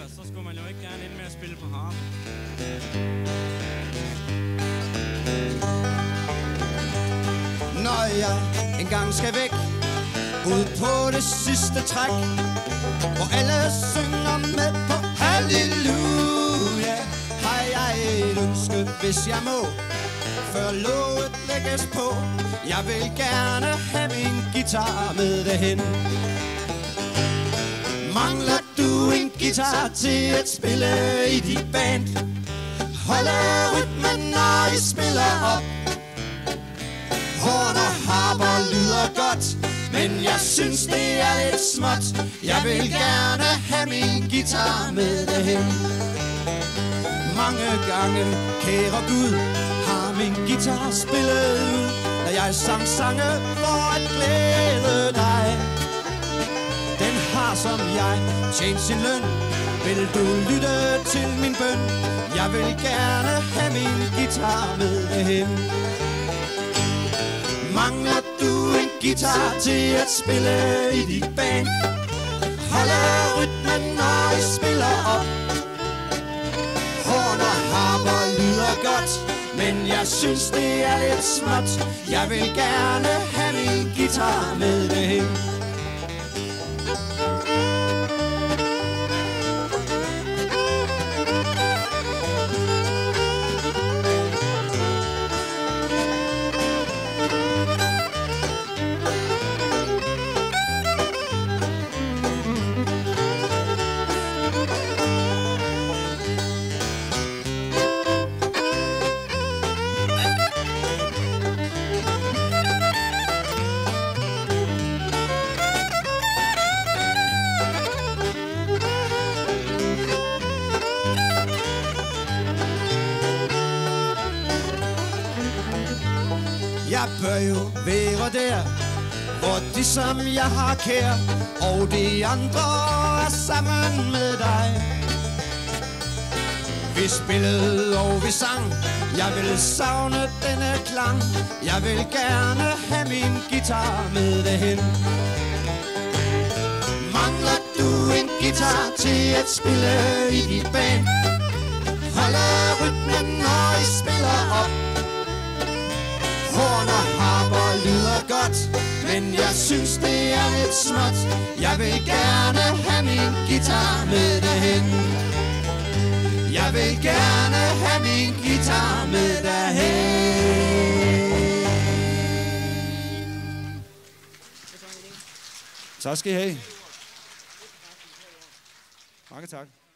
så skulle man jo ikke gerne ende med at spille på harpe. Når jeg engang skal væk ud på det sidste træk, hvor alle synger med på halleluja, har jeg et ønske, hvis jeg må, før låget lægges på. Jeg vil gerne have min guitar med derhen. Mangler du en guitar til at spille i dit band? Holder rytmen, når I spiller op. Horn og harper lyder godt, men jeg synes det er lidt småt. Jeg vil gerne have min guitar med derhen. Mange gange, kære Gud, har min guitar spillet ud, da jeg sang sange for at glæde dig. Den har som jeg tjent sin løn. Vil du lytte til min bøn? Jeg vil gerne have min guitar med derhen. Mangler du en guitar til at spille i dit band? Holder rytmen, når I spiller op. Horn og harper lyder godt, men jeg synes det er lidt småt. Jeg vil gerne have min guitar med derhen. Jeg bør jo være der, hvor de som jeg har kær, og de andre er sammen med dig. Vi spillede og vi sang, jeg vil savne denne klang. Jeg vil gerne have min guitar med derhen. Mangler du en guitar til at spille i dit band? Holder rytmen, når I spiller op. Horn og harper lyder godt, men jeg synes det er lidt småt. Jeg vil gerne have min guitar med derhen. Jeg vil gerne have min guitar med derhen. Tak skal I have. Mange tak.